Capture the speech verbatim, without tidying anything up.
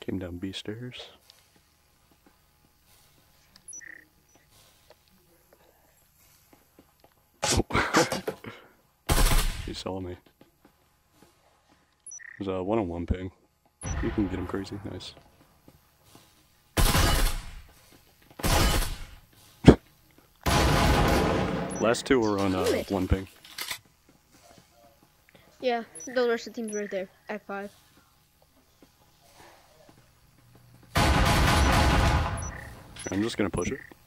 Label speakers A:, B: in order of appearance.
A: Came down B stairs. He saw me. There's a one-on-one ping. You can get him crazy. Nice. Last two were on uh, one ping.
B: Yeah, the rest of the team's right there at five.
A: I'm just gonna push it.